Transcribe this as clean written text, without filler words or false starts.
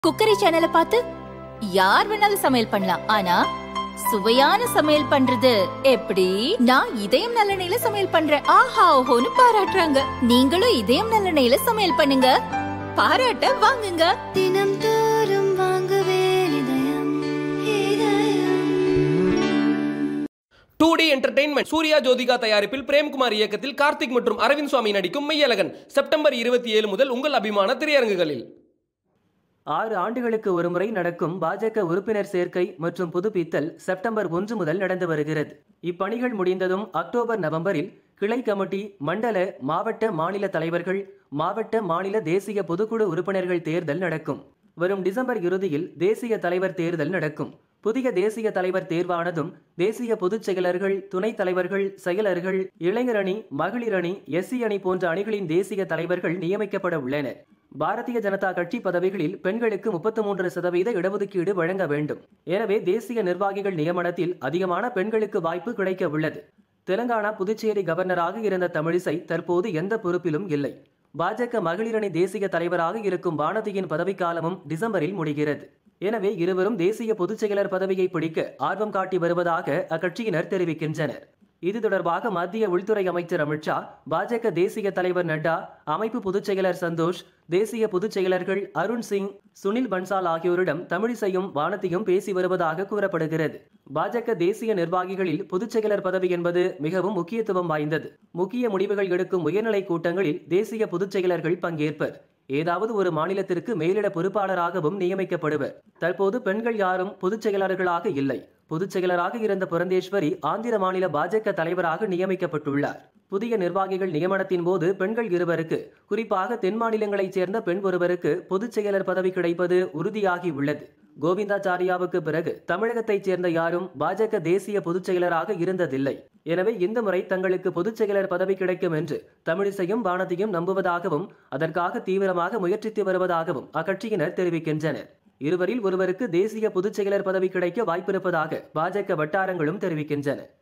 Cookery சேனலை பார்த்து யார் வேணாலும் சமையல் பண்ணலாம். ஆனா சுவையான சமையல் பண்றது எப்படி? நான் இதயம் நல்லெண்ணெயில சமையல் பண்றேன். ஆஹா ஓஹோன்னு பாராட்டுறாங்க. நீங்களும் இதயம் நல்லெண்ணெயில சமையல் பண்ணுங்க, பாராட்ட வாங்குங்க. தினம் தோறும் வாங்குவே இதயம் இதயம். 2D என்டர்டெயின்மெண்ட் சூர்யா ஜோதிகா தயாரிப்பில் பிரேம்குமார் இயக்கத்தில் கார்த்திக் மற்றும் அரவிந்த் சுவாமி நடிக்கும் மெய்யழகன் செப்டம்பர் 27 முதல் உங்கள் அபிமான திரையரங்குகளில். 6 ஆண்டுகளுக்கு ஒருமுறை நடக்கும் பாஜக உறுப்பினர் சேர்க்கை மற்றும் புதுப்பித்தல் செப்டம்பர் 1 முதல் நடந்து வருகிறது. இப்பணிகள் முடிந்ததும் அக்டோபர் நவம்பரில் கிளை கமிட்டி, மண்டல, மாவட்ட, மாநில தலைவர்கள், மாவட்ட, மாநில, தேசிய பொதுக்குழு உறுப்பினர்கள் தேர்தல் நடக்கும். வரும் டிசம்பர் இறுதியில் தேசிய தலைவர் தேர்தல் நடக்கும். புதிய தேசிய தலைவர் தேர்வானதும் தேசிய பொதுச் செயலர்கள், துணைத் தலைவர்கள், செயலர்கள், இளைஞர் அணி, மகளிர் அணி, எஸ்சி அணி போன்ற அணிகளின் தேசிய தலைவர்கள் நியமிக்கப்பட உள்ளனர். பாரதிய ஜனதா கட்சி பதவிகளில் பெண்களுக்கு 33% இடஒதுக்கீடு வழங்க வேண்டும். எனவே தேசிய நிர்வாகிகள் நியமனத்தில் அதிகமான பெண்களுக்கு வாய்ப்பு கிடைக்க உள்ளது. தெலங்கானா, புதுச்சேரி கவர்னராக இருந்த தமிழிசை தற்போது எந்த பொறுப்பிலும் இல்லை. பாஜக மகளிர் அணி தேசிய தலைவராக இருக்கும் வானதியின் பதவிக்காலமும் டிசம்பரில் முடிகிறது. எனவே இருவரும் தேசிய பொதுச் செயலர் பதவியை பிடிக்க ஆர்வம் காட்டி வருவதாக அக்கட்சியினர் தெரிவிக்கின்றனர். இது தொடர்பாக மத்திய உள்துறை அமைச்சர் அமித்ஷா, பாஜக தேசிய தலைவர் நட்டா, அமைப்பு பொதுச் செயலர் சந்தோஷ், தேசிய பொதுச் செயலர்கள் அருண் சிங், சுனில் பன்சால் ஆகியோரிடம் தமிழிசையும் வானதியும் பேசி வருவதாக கூறப்படுகிறது. பாஜக தேசிய நிர்வாகிகளில் பொதுச் செயலர் பதவி என்பது மிகவும் முக்கியத்துவம் வாய்ந்தது. முக்கிய முடிவுகள் எடுக்கும் உயர்நிலை கூட்டங்களில் தேசிய பொதுச் செயலர்கள் பங்கேற்பர். ஏதாவது ஒரு மாநிலத்திற்கு மேலிட பொறுப்பாளராகவும் நியமிக்கப்படுவர். தற்போது பெண்கள் யாரும் பொதுச் செயலாளர்களாக இல்லை. பொதுச் செயலராக இருந்த புரந்தேஸ்வரி ஆந்திர மாநில பாஜக தலைவராக நியமிக்கப்பட்டுள்ளார். புதிய நிர்வாகிகள் நியமனத்தின் போது பெண்கள் இருவருக்கு, குறிப்பாக தென் மாநிலங்களைச் சேர்ந்த பெண் ஒருவருக்கு பொதுச் செயலர் பதவி கிடைப்பது உறுதியாகி உள்ளது. கோவிந்தாச்சாரியாவுக்கு பிறகு தமிழகத்தைச் சேர்ந்த யாரும் பாஜக தேசிய பொதுச் செயலராக இருந்ததில்லை. எனவே இந்த முறை தங்களுக்கு பொதுச் செயலர் பதவி கிடைக்கும் என்று தமிழிசையும் வானதியும் நம்புவதாகவும் அதற்காக தீவிரமாக முயற்சித்து வருவதாகவும் அக்கட்சியினர் தெரிவிக்கின்றனர். இருவரில் ஒருவருக்கு தேசிய பொதுச் செயலர் பதவி கிடைக்க வாய்ப்பிருப்பதாக பாஜக வட்டாரங்களும் தெரிவிக்கின்றன.